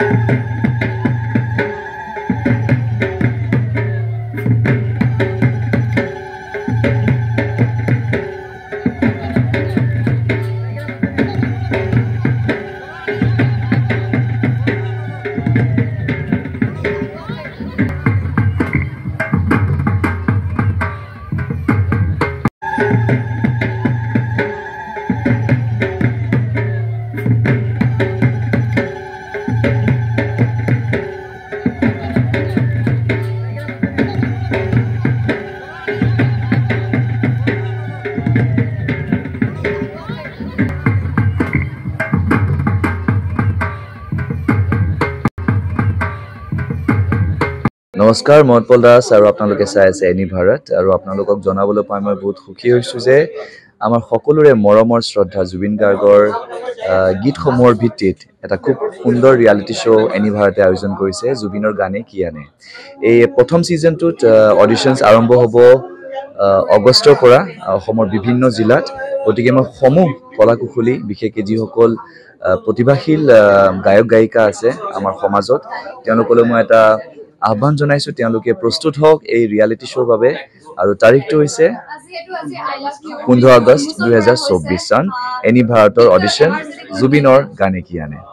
নমস্কাৰ মহৎপল দাস আৰু আপোনালোকে চাই আছে এনি ভাৰত আৰু আপোনালোকক জনাবলৈ পাই মই বহুত সুখী হৈছোঁ যে আমাৰ সকলোৰে মৰমৰ শ্ৰদ্ধা জুবিন গাৰ্গৰ গীতসমূহৰ ভিত্তিত এটা খুব সুন্দৰ ৰিয়েলিটি শ্ব' এনি ভাৰতে আয়োজন কৰিছে জুবিনৰ গানে কি আনে। এই প্ৰথম ছিজনটোত অডিশ্যনছ আৰম্ভ হ'ব আগষ্টৰ পৰা অসমৰ বিভিন্ন জিলাত। গতিকে মই সমূহ কলাকুশলী বিশেষকৈ যিসকল প্ৰতিভাশীল গায়ক গায়িকা আছে আমাৰ সমাজত তেওঁলোকলৈ মই এটা আহ্বান জনাইছোঁ তেওঁলোকে প্ৰস্তুত হওক এই ৰিয়েলিটি শ্ব'ৰ বাবে আৰু তাৰিখটো হৈছে 15 আগষ্ট 2024 চন এনি ভাৰতৰ অডিশ্যন জুবিনৰ গানে কি আনে।